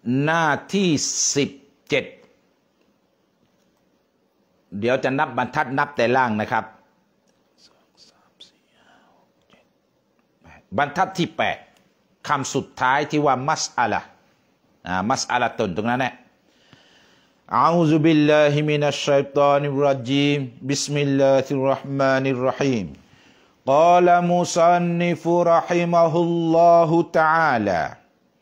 หน้าที่17เดี๋ยวจะนับบรรทัดนับแต่ล่างนะครับบรรทัดที่8คำสุดท้ายที่ว่ามัสอะละมัสอะละตนตรงนั้นแหละอะอูซุบิลลาฮิมินัชชัยฏอนิรเราะญีมบิสมิลลาฮิรเราะห์มานิรเราะฮีมกอลมุซันนิฟุเราะฮิมะฮุลลอฮุตะอาลา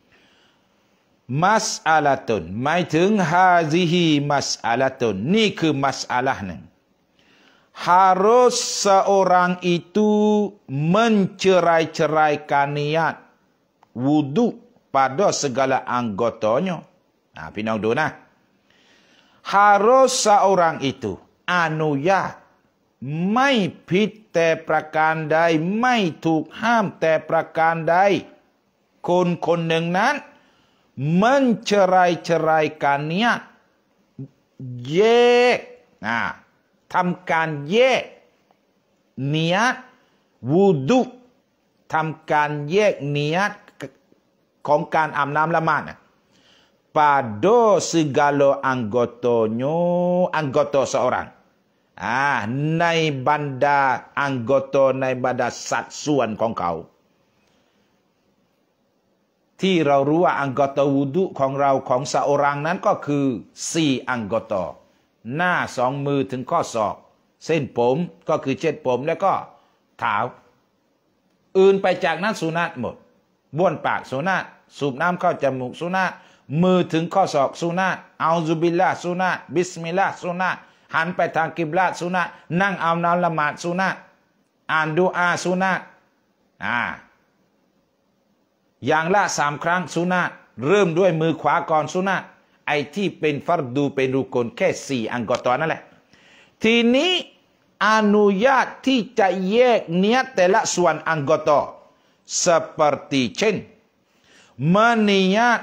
มัสอะละตุนหมายถึงฮาซิฮีมัสอะละตุนนี่คือมัสอะละหนึ่งharus seorang itu mencerai-ceraikan niat wudu pada segala anggotanya.พี่น้องดูนะ harus seorang itu อนุญาตไม่ผิดแต่ประการใดไม่ถูกห้ามแต่ประการใดคนคนหนึ่งนั้น mencerai-ceraikan niat แยกทำการแยกเนียดวูดุทำการแยกเนียดของการอาบน้ำละหมาดpada segala anggota seorang ในบรรดาanggotaในบรรดาสัดส่วนของเขาที่เรารู้ว่าanggota wuduของเราของ seorang นั้นก็คือ4 anggotaหน้า2 มือถึงข้อศอกเส้นผมก็คือเช็ดผมแล้วก็เท้าอื่นไปจากนั้นสุนัตหมดบ้วนปากสุนัตสูบน้ำเข้าจมูกสุนัตมือถึงข้อศอกสุนัตเอาซุบิลลาสุนัตบิสมิลลาสุนัตหันไปทางกิบลาสุนัตนั่งเอาน้ำละหมาดสุนัตอ่านดูอาสุนัตอย่างละ3 ครั้งสุนัตเริ่มด้วยมือขวาก่อนสุนัตไอ้ที่เป็นฟัรดูเป็นรุกนแค่4 anggotaนั่นแหละทีนี้อนุญาตที่จะแยกเนียดแต่ละส่วน anggota seperti เช่นmeniat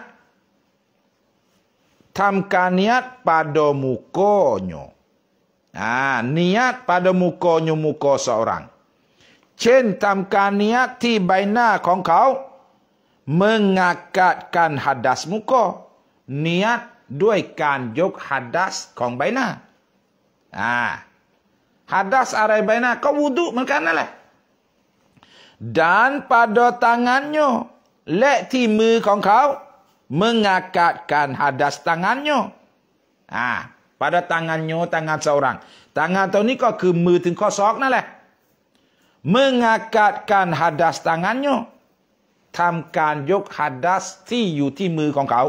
ทำการเนียด pada mukonya niat pada mukonya muka seorang เช่นทำการเนียดที่ใบหน้าของเขา mengangkatkan hadas muka เนียดด้วยการยกฮัดดัสของใบหน้าฮัดดัสอะไรใบหน้าก็wuduเหมือนกันนั่นแหละ dan pada tangannya และที่มือของเขา mengangkatkan hadas tangannya pada tangannya tangan seorang tanganตัวนี้ก็คือมือถึงข้อศอกนั่นแหละ mengangkatkan hadas tangannya ทำการยกฮัดดัสที่อยู่ที่มือของเขา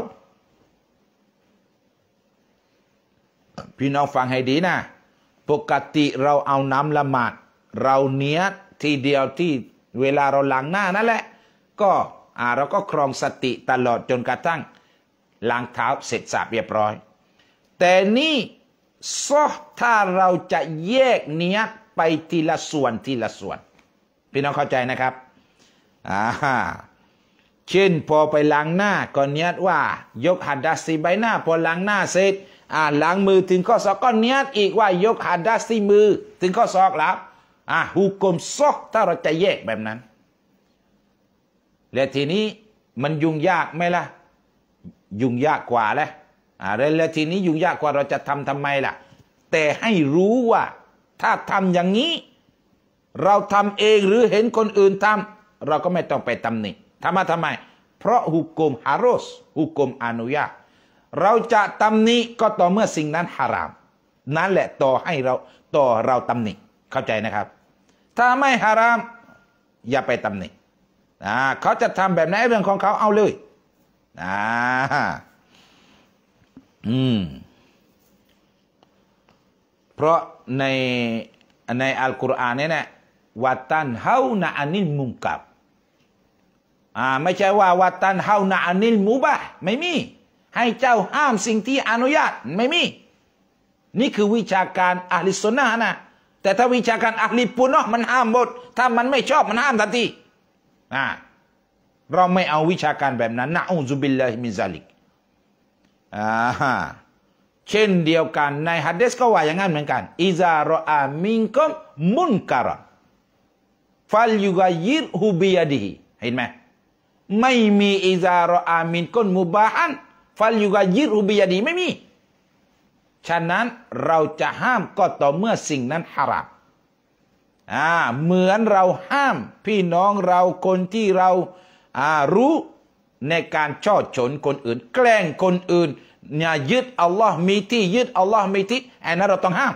พี่น้องฟังให้ดีนะปกติเราเอาน้ำละหมาดเราเนียดทีเดียวที่เวลาเราล้างหน้านั่นแหละก็เราก็ครองสติตลอดจนกระทั่งล้างเท้าเสร็จสับเรียบร้อยแต่นี่ถ้าเราจะแยกเนียดไปทีละส่วนทีละส่วนพี่น้องเข้าใจนะครับเช่นพอไปล้างหน้าก็เนียดว่ายกหัดดัสที่ใบหน้าพอล้างหน้าเสร็จล้างมือถึงข้อศอกก็เนียดอีกว่ายกหัดดัสที่มือถึงข้อศอกแล้วหุกมถ้าเราจะแยกแบบนั้นและทีนี้มันยุ่งยากไหมล่ะยุ่งยากกว่าแหละแล้วทีนี้ยุ่งยากกว่าเราจะทำไมล่ะแต่ให้รู้ว่าถ้าทำอย่างนี้เราทำเองหรือเห็นคนอื่นทำเราก็ไม่ต้องไปตำหนิทำไมเพราะหุกมฮารอสหุกมอนุญาตเราจะตำหนิก็ต่อเมื่อสิ่งนั้นฮารามนั่นแหละต่อเราตำหนิเข้าใจนะครับถ้าไม่ฮารามอย่าไปตำหนิเขาจะทำแบบไหนเรื่องของเขาเอาเลยเพราะในอัลกุรอานเนี่ยวัตันเฮานะอานิลมุงกับไม่ใช่ว่าวัตันเฮานะอานิลมุบะไม่มีให้เจ้าห้ามสิ่งที่อนุญาตไม่มีนี่คือวิชาการอะห์ลิสซุนนะห์นะแต่ถ้าวิชาการอะห์ลิปุนนะห์มันห้ามหมดถ้ามันไม่ชอบมันห้ามทันทีเราไม่เอาวิชาการแบบนั้นนะอูซุบิลลาฮิมินซาลิกเช่นเดียวกันในหะดีษก็ว่าอย่างนั้นเหมือนกันอิซารออามินกุมมุนการะฟัลยุกัยยิรฮุบิยะดิฮิเห็นไหมไม่มีอิซารออามินกุมมุบาฮันฟัลยูกายิรุบิยาดีไม่มีฉะนั้นเราจะห้ามก็ต่อเมื่อสิ่งนั้นฮารามเหมือนเราห้ามพี่น้องเราคนที่เรารู้ในการช่อฉนคนอื่นแกล้งคนอื่นอย่ายึดอัลลอฮ์มีที่ยึดอัลลอฮ์มีที่อันนั้นเราต้องห้าม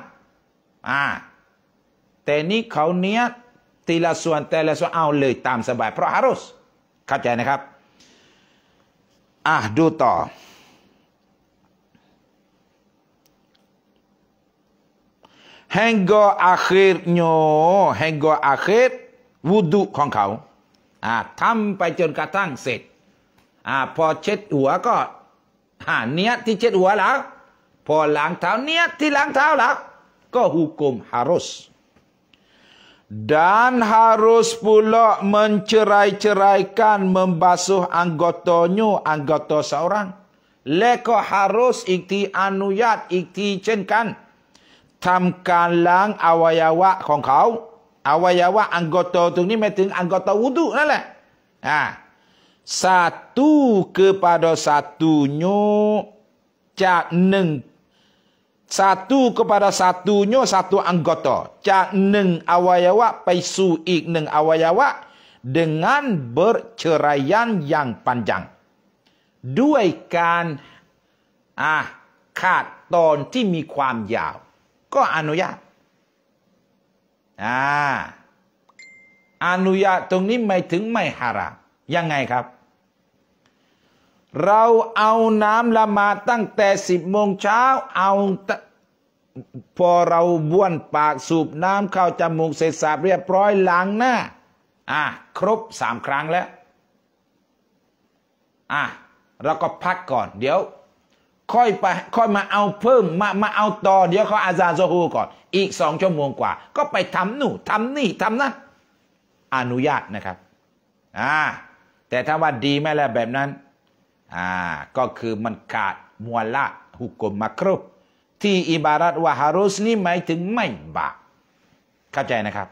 แต่นี้เขาเนี้ยทีละส่วนแต่ละส่วนเอาเลยตามสบายเพราะฮารุสเข้าใจนะครับดูต่อhingga akhirnya hingga akhir wudu ของเขาทำไปจนกระทั่งเสร็จพอเช็ดหัวก็เนียดที่เช็ดหัวแล้วพอล้างเท้าเนียดที่ล้างเท้าแล้วก็hukum harus dan harus pula mencerai-ceraikan membasuh anggota seorang และก็ harus อีกทีอนุญาตอีกทีเช่นกันทำการล้างอวัยวะของเขาอวัยวะอังกอตตรงนี้หมายถึงอังกอตwuduนั่นแหละsatu kepada satunya จากหนึ่ง satu kepada satunya satu anggota จากหนึ่งอวัยวะไปสู่อีกหนึ่งอวัยวะ dengan berceraian yang panjang ด้วยการขาดตอนที่มีความยาวก็อนุญาตอนุญาตตรงนี้ไม่ถึงไม่ฮารามยังไงครับเราเอาน้ำละหมาดตั้งแต่10 โมงเช้าพอเราบ้วนปากสูบน้ำเข้าจมูกเสร็จสรรพเรียบร้อยล้างหน้าครบ3 ครั้งแล้วเราก็พักก่อนเดี๋ยวค่อยมาเอาเพิ่มมาเอาต่อเดี๋ยวเขาอาซานซอฮูก่อนอีก2 ชั่วโมงกว่าก็ไปทำนู่นทำนี่ทำนั่นอนุญาตนะครับแต่ถ้าว่าดีไหมล่ะแบบนั้นก็คือมันขาดมัวละหุกมมักรุฮ์ที่อิบารัตว่าฮารุสนี่หมายถึงไม่บาปเข้าใจนะครับ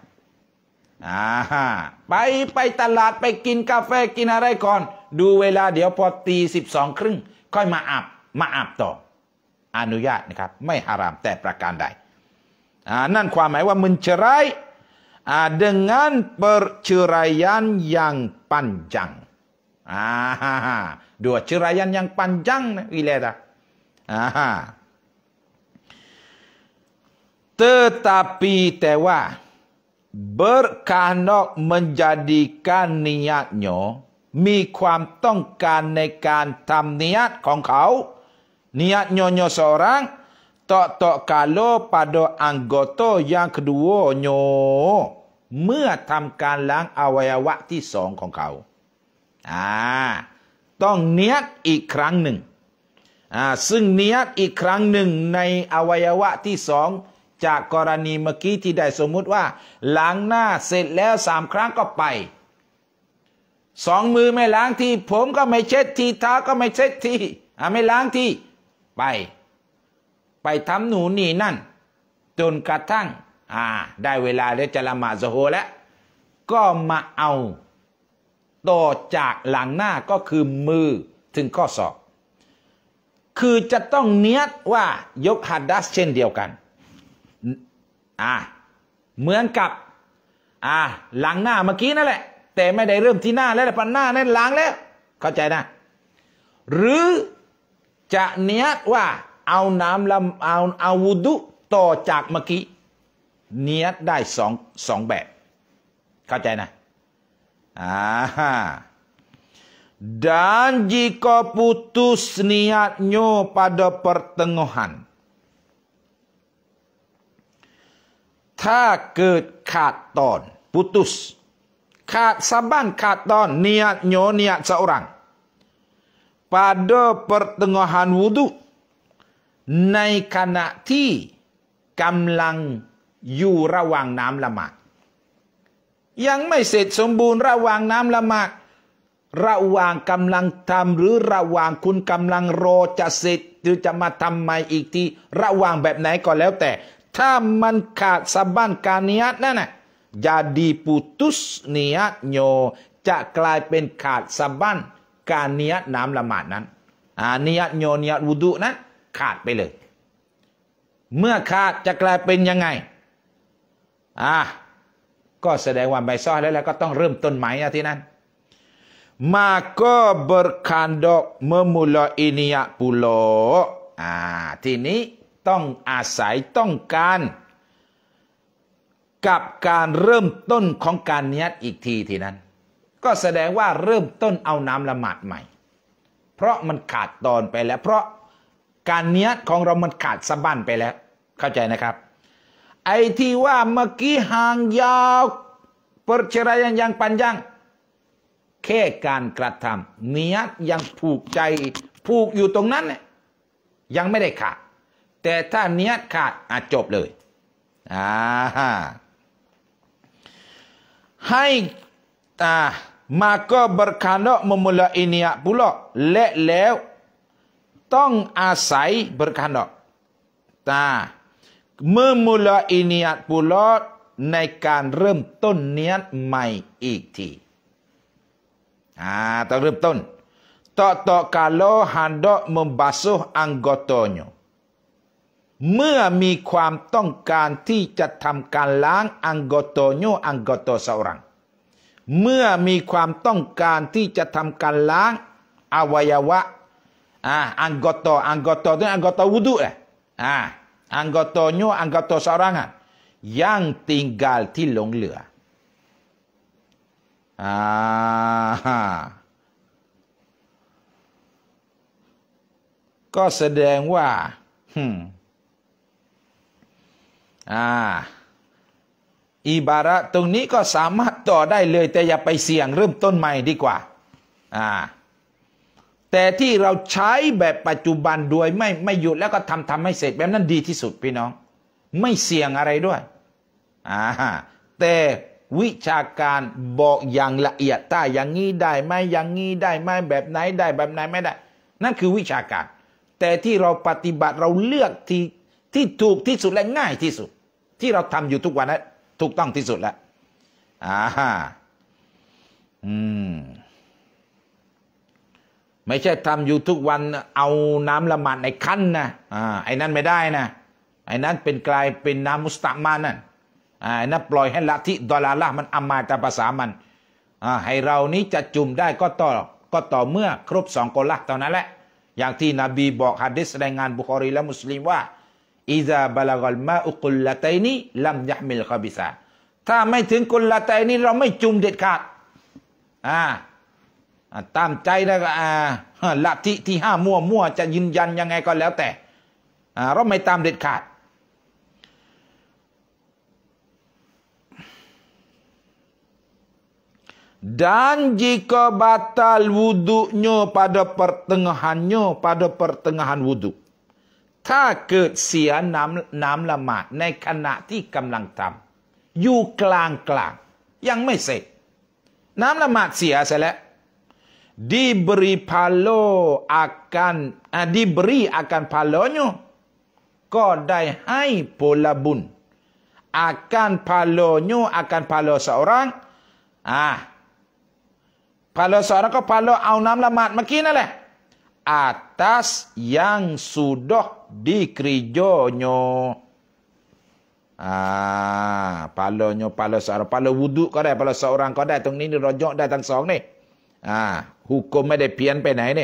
ไปตลาดไปกินกาแฟกินอะไรก่อนดูเวลาเดี๋ยวพอตี 12:30ค่อยมาอาบต่ออนุญาตนะครับไม่ฮารามแต่ประการใดนั่นความหมายว่าmencerai dengan perceraian yang panjang dua ceraian yang panjang gila tetapi แต่ว่า berkehendak menjadikan niatnya มีความต้องการในการทำนิยตของเขาniat nyonya seorang tak kalau pada anggota yang keduanya เมื่อทำการล้างอวัยวะที่2ของเขาต้องเนียดอีกครั้งหนึ่งซึ่งเนียดอีกครั้งหนึ่งในอวัยวะที่2จากกรณีเมื่อกี้ที่ได้สมมุติว่าล้างหน้าเสร็จแล้ว3 ครั้งก็ไป2 มือไม่ล้างทีผมก็ไม่เช็ดทีเท้าก็ไม่เช็ดทีไม่ล้างทีไปทำหนูนี่นั่นจนกระทั่งได้เวลาแล้วจะละหมาดซุฮรแล้วก็มาเอาต่อจากหลังหน้าก็คือมือถึงข้อศอกคือจะต้องเนียดว่ายกฮัดดัสเช่นเดียวกันเหมือนกับหลังหน้าเมื่อกี้นั่นแหละแต่ไม่ได้เริ่มที่หน้าแล้วปันหน้านั่นล้างแล้วเข้าใจนะหรือจะเนียดว่าเอาน้ำเอาwuดุต่อจากเมื่อกี้เนียดได้สองแบบเข้าใจนะdan jika putus niatnya pada pertengahan ถ้าเกิดขาดตอน putus ขาดsabanขาดตอน niatnya niat seorang pada pertengahan wudu ในขณะที่กำลังอยู่ระหว่างน้ำละหมาดยังไม่เสร็จสมบูรณ์ระหว่างน้ำละหมาดระหว่างกำลังทำหรือระหว่างคุณกำลังรอจะเสร็จหรือจะมาทำใหม่อีกทีระหว่างแบบไหนก็แล้วแต่ถ้ามันขาดsabanการนิยตนั่นน่ะjadi putus niatnyaจะกลายเป็นขาดsabanการนิยตน้ำละหมาดนั้นนิยัตโยนิยัตวุดุนั้นขาดไปเลยเมื่อขาดจะกลายเป็นยังไงก็แสดงว่าไม่ซ้อแล้วก็ต้องเริ่มต้นใหม่ที่นั้นmaka berkandok memulai niat pulaทีนี้ต้องอาศัยต้องการกับการเริ่มต้นของการนิยัตอีกทีนั้นก็แสดงว่าเริ่มต้นเอาน้ำละหมาดใหม่เพราะมันขาดตอนไปแล้วเพราะการนิยัตของเรามันขาดสะบั้นไปแล้วเข้าใจนะครับไอ้ที่ว่าเมื่อกี้ห่างยาวperceraian yang panjangแค่การกระทำนิยัตยังผูกใจผูกอยู่ตรงนั้นเนี่ยยังไม่ได้ขาดแต่ถ้านิยัตขาดจบเลยให้maka berkandok memulai niat pulaและแล้วต้องอาศัย berkandok memulai niat pula ในการเริ่มต้นนิยัตใหม่อีกทีต้องเริ่มต้นtak kalau hendak membasuh anggotanyaเมื่อมีความต้องการที่จะทำการล้าง anggotanya anggota seorang เมื่อมีความต้องการที่จะทำการล้างอวัยวะanggota itu anggota wudu anggotanya anggota seorang yang tinggal ที่หลงเหลือก็แสดงว่าอิบาระตรงนี้ก็สามารถต่อได้เลยแต่อย่าไปเสี่ยงเริ่มต้นใหม่ดีกว่าแต่ที่เราใช้แบบปัจจุบันโดยไม่หยุดแล้วก็ทำให้เสร็จแบบนั้นดีที่สุดพี่น้องไม่เสี่ยงอะไรด้วยแต่วิชาการบอกอย่างละเอียดถ้าอย่างนี้ได้ไหมอย่างนี้ได้ไหมแบบไหนได้แบบไหนไม่ได้นั่นคือวิชาการแต่ที่เราปฏิบัติเราเลือกที่ถูกที่สุดและง่ายที่สุดที่เราทำอยู่ทุกวันนั้นถูกต้องที่สุดแล้วไม่ใช่ทำอยู่ทุกวันเอาน้ำละหมาดในคั้นนะไอ้นั่นไม่ได้นะไอ้นั้นกลายเป็นน้ำมุสตะมานั่นนับปล่อยให้ละทิดอลาละมันอามาตามภาษามันให้เรานี้จะจุ่มได้ก็ต่อเมื่อครบ2 กอละเท่านั้นแหละอย่างที่นบีบอกหะดีษรายงานบุคอรีและมุสลิมว่าอิซาบะลากัลมาอุกุลละตัยนีลัมยะมิลคอบิซาถ้าไม่ถึงกุลละตัยนีเราไม่จุ่มเด็ดขาดตามใจแล้วก็ละทิที่5มั่วจะยืนยันยังไงก็แล้วแต่เราไม่ตามเด็ดขาดdan jika batal wuduknya pada pertengahan wuduk ถ้าเกิดเสียน้ำละหมาดในขณะที่กำลังทำอยู่กลางยังไม่เสร็จน้ำละหมาดเสียเสร็จแล้วdiberi akan pahalanya ก็ได้ให้ผลบุญ akan pahalanya akan pahala seorang pahala seorang ก็pahalaเอาน้ำละหมาดเมื่อกี้นั่นแหละ atas yang sudah dikrijonya pahalanya pahala seorang pahala wudu ก็ได้pahala seorang ก็ได้ตรงนี้นี่รอยได้ทั้งสองนี่hukum ไม่ได้เพี้ยนไปไหนนี่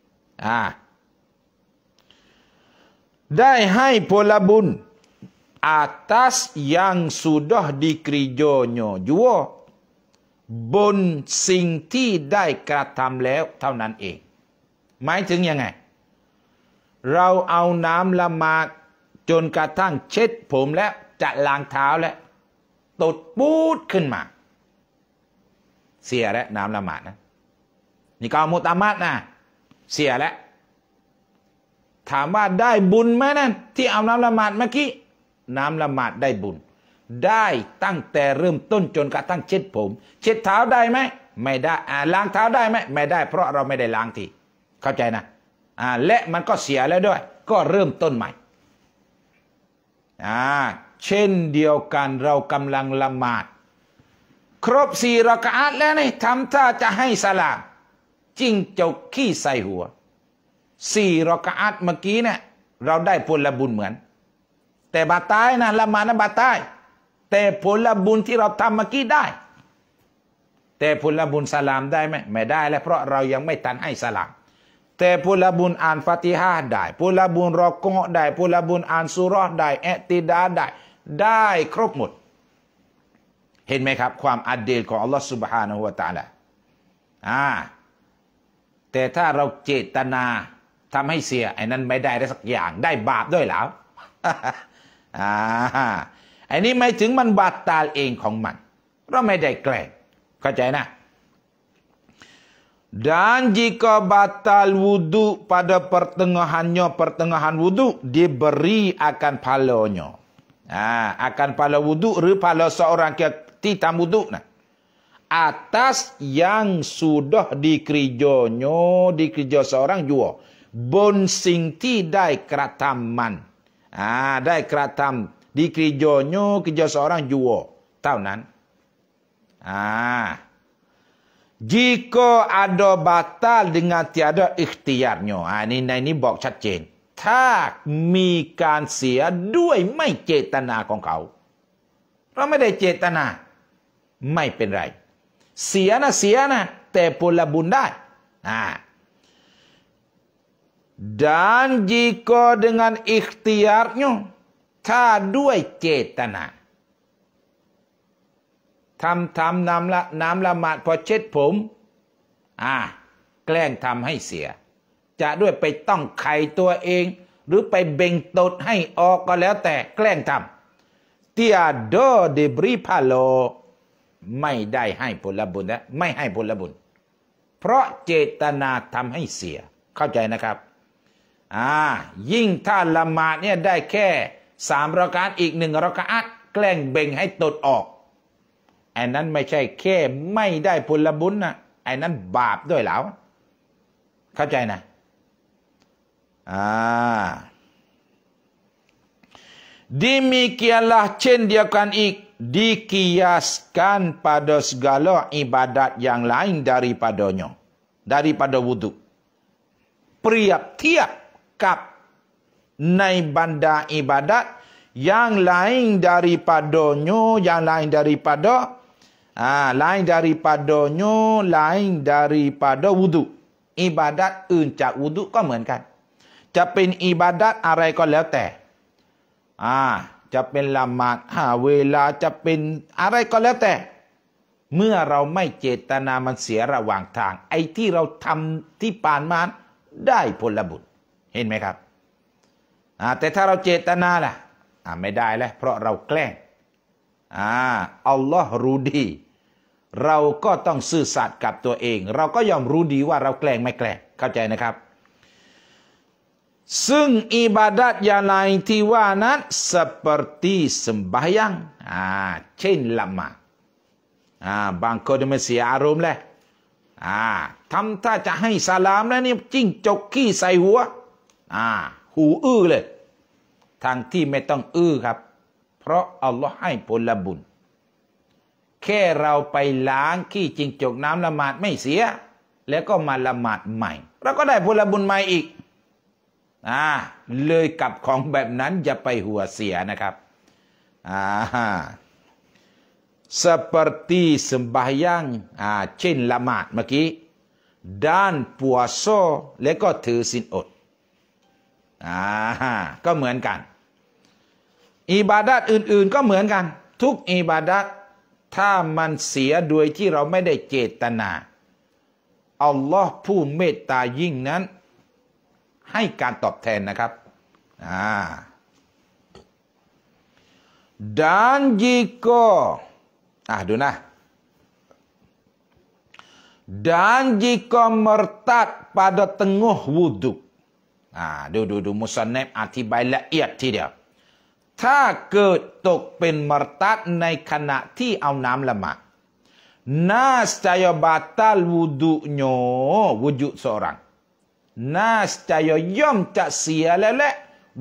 ได้ให้ผลบุญ atas yang sudah dikrijonya jugaบนสิ่งที่ได้กระทำแล้วเท่านั้นเองหมายถึงยังไงเราเอาน้ำละหมาดจนกระทั่งเช็ดผมแล้วจะล้างเท้าแล้วตดปูดขึ้นมาเสียแล้วน้ำละหมาดนะนี่ก็มุตามัดนะเสียแล้วถามว่าได้บุญไหมนั่นที่เอาน้ำละหมาดเมื่อกี้น้ำละหมาดได้บุญได้ตั้งแต่เริ่มต้นจนกระทั่งเช็ดผมเช็ดเท้าได้ไหมไม่ได้ล้างเท้าได้ไหมไม่ได้เพราะเราไม่ได้ล้างทีเข้าใจนะและมันก็เสียแล้วด้วยก็เริ่มต้นใหม่เช่นเดียวกันเรากำลังละหมาดครบ4 รอกะอะห์แล้วนี่ทำท่าจะให้สลามจิ้งจกขี้ใส่หัว 4 รอกะอัตเมื่อกี้เนี่ยเราได้ผลบุญเหมือนแต่บาตายนะละหมาดนะบาตายแต่ผลบุญที่เราทำเมื่อกี้ได้แต่ผลบุญสลามได้ไหมไม่ได้แล้วเพราะเรายังไม่ทันให้สลามแต่ผลบุญอ่านฟาติฮะห์ได้ผลบุญรอกอได้ผลบุญอ่านซูเราะห์ได้อิติดาได้ครบหมดเห็นไหมครับความอัดเดลของอัลลอฮฺ سبحانه และ تعالى แต่ถ้าเราเจตนาทำให้เสียไอ้นั้นไม่ได้สักอย่างได้บาปด้วยแล้วไอ้นี้ไม่ถึงมันบาตาลเองของมันเราไม่ได้แกล้งเข้าใจนะdan jika batal wudu pada pertengahan wudu diberi akan pahalanya akan pahala wudu หรือ pahala seorangที่ทำwudu nah atas yang sudah dikerja seorang jua บนสิ่งที่ได้กระทำมันได้กระทำkerja seorang jua เท่านั้นjika ada batal dengan tiada ikhtiarnya iniบอกชัดเจนถ้ามีการเสียด้วยไม่เจตนาของเขาเราไม่ได้เจตนาไม่เป็นไรเสียนะแต่ผลบุญได้dan jika dengan ikhtiarnya ถ้าด้วยเจตนาทำน้ำละหมาดพอเช็ดผมแกล้งทำให้เสียจะด้วยไปต้องไข่ตัวเองหรือไปเบ่งตดให้ออกก็แล้วแต่แกล้งทำ tiada diberi pahala ไม่ได้ให้ผลบุญและไม่ให้ผลบุญเพราะเจตนาทำให้เสียเข้าใจนะครับยิ่งถ้าละหมาดเนี่ยได้แค่3 รอกะอัตอีก1 รอกะอัตแกล้งเบ่งให้ตดออกไอ้นั้นไม่ใช่แค่ไม่ได้ผลบุญนะไอ้นั้นบาปด้วยแล้วเข้าใจนะdemikianlah cendekan dikiaskan pada segala ibadat yang lain daripada wudu เปรียบเทียบกับในบรรดาอิบาดัตyang lain daripada wudu อิบาดัตอื่นจากwudu ก็เหมือนกันจะเป็นอิบาดัตอะไรก็แล้วแต่จะเป็นละหมาด5 เวลาจะเป็นอะไรก็แล้วแต่เมื่อเราไม่เจตนามันเสียระหว่างทางไอ้ที่เราทำที่ผ่านมาได้ผลบุญเห็นไหมครับแต่ถ้าเราเจตนาล่ะไม่ได้แล้วเพราะเราแกล้งอัลลอฮ์รู้ดีเราก็ต้องซื่อสัตย์กับตัวเองเราก็ยอมรู้ดีว่าเราแกล้งไม่แกล้งเข้าใจนะครับซึ่งอิบาดัตอย่างไรที่ว่านั้น seperti sembahyang เช่นละหมาดบางคนไม่เสียอารมณ์เลยทำถ้าจะให้สลามแล้วนี่จิ้งจกขี้ใส่หัวหูอื้อเลยทางที่ไม่ต้องอื้อครับเพราะอัลลอฮ์ให้ผลบุญแค่เราไปล้างขี้จิ้งจกน้ำละหมาดไม่เสียแล้วก็มาละหมาดใหม่เราก็ได้ผลบุญใหม่อีกเลยกับของแบบนั้นอย่าไปหัวเสียนะครับseperti sembahyang เช่นละหมาดเมื่อกี้dan puasa แล้วก็ถือศีลอดก็เหมือนกันอิบาดัตอื่นๆก็เหมือนกันทุกอิบาดัตถ้ามันเสียโดยที่เราไม่ได้เจตนาอัลลอฮ์ผู้เมตตายิ่งนั้นให้การตอบแทนนะครับdan jikaดูนะdan jika murtad pada tengah wuduดูมุสนัฟอธิบายละเอียดทีเดียวถ้าเกิดตกเป็นมรตัดในขณะที่เอาน้ำละหมาดnascaya batal wudunya wudu seorang nascaya ย่อมจะเสียแล้วแหละ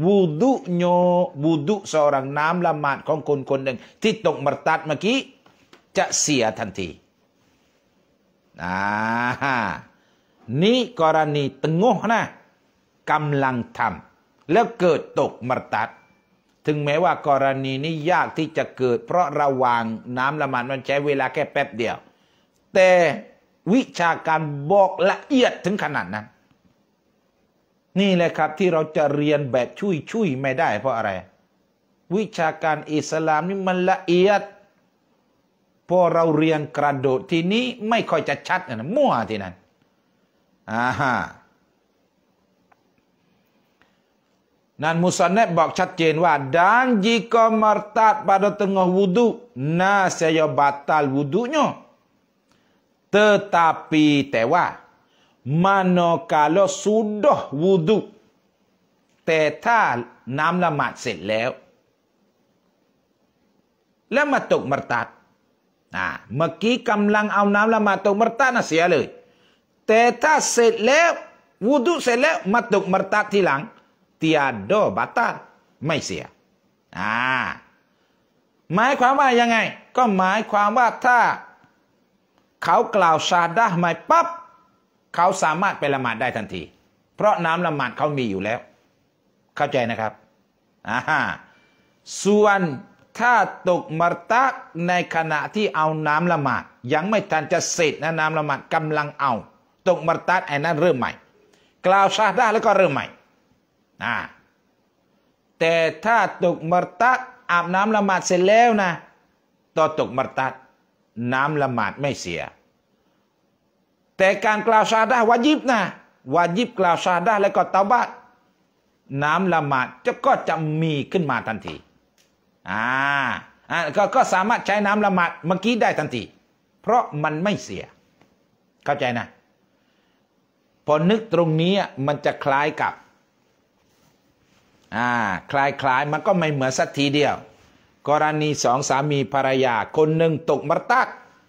wudu seorang น้ำละหมาดของคนหนึ่งที่ตกมรตัดเมื่อกี้จะเสียทันทีนี่กรณีตงห์นะกำลังทำแล้วเกิดตกมรตัดถึงแม้ว่ากรณีนี้ยากที่จะเกิดเพราะระหว่างน้ำละหมาดมันใช้เวลาแค่แป๊บเดียวแต่วิชาการบอกละเอียดถึงขนาดนั้นนี่แหละครับที่เราจะเรียนแบบชุยไม่ได้เพราะอะไรวิชาการอิสลามนี่มันละเอียดพอเราเรียนกระโดดทีนี้ไม่ค่อยจะชัดนะมั่วทีนั้นนั้นมุสนัดบอกชัดเจนว่าdan jika murtad pada tengah wudu nasya batal wudunya tetapi แต่ว่า manakala sudah wudu แต่ถ้าน้ำละหมาดเสร็จแล้วมาตกมรตัดเมื่อกี้กำลังเอาน้ำละหมาดตกมรตัดน่ะเสียเลยแต่ถ้าเสร็จแล้วwuduเสร็จแล้วมาตกมรตัดทีหลังtiada batal ไม่เสียหมายความว่ายังไงก็หมายความว่าถ้าเขากล่าวชาดะห์ใหม่ปั๊บเขาสามารถไปละหมาดได้ทันทีเพราะน้ำละหมาดเขามีอยู่แล้วเข้าใจนะครับส่วนถ้าตกมรตัดในขณะที่เอาน้ำละหมาดยังไม่ทันจะเสร็จนะน้ำละหมาดกำลังเอาตกมรตัดไอ้นั้นเริ่มใหม่กล่าวชาดะห์แล้วก็เริ่มใหม่แต่ถ้าตกมรตัดอาบน้ำละหมาดเสร็จแล้วนะต่อตกมรตัดน้ำละหมาดไม่เสียแต่การกล่าวชาดะห์วาญิบนะวาญิบกล่าวชาดะห์แล้วก็เตาบะห์น้ำละหมาดก็จะมีขึ้นมาทันทีก็สามารถใช้น้ำละหมาดเมื่อกี้ได้ทันทีเพราะมันไม่เสียเข้าใจนะพอนึกตรงนี้มันจะคล้ายกับคล้ายมันก็ไม่เหมือนสักทีเดียวกรณีสองสามีภรรยาคนหนึ่งตกมรตัด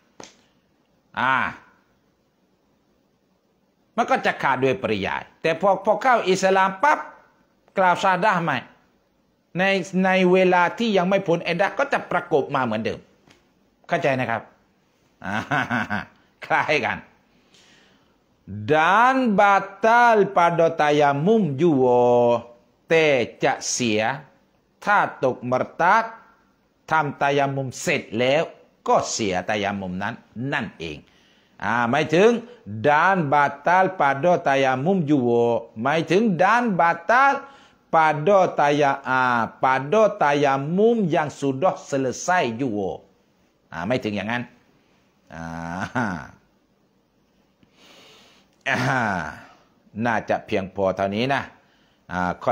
มันก็จะขาดด้วยปริยายแต่พอเข้าอิสลามปั๊บกล่าวชาดะห์ใหม่ในเวลาที่ยังไม่พ้นอิดดะห์ก็จะประกบมาเหมือนเดิมเข้าใจนะครับคล้ายกันdan batal pada tayamum jugaแต่จะเสียถ้าตกมรตัดทำตายามุมเสร็จแล้วก็เสียตายามุมนั้นนั่นเองหมายถึงdan batal pada tayamum jugaหมายถึงdan batal pada tayamum yang sudah selesai jugaไม่ถึงอย่างนั้นน่าจะเพียงพอเท่านี้นะ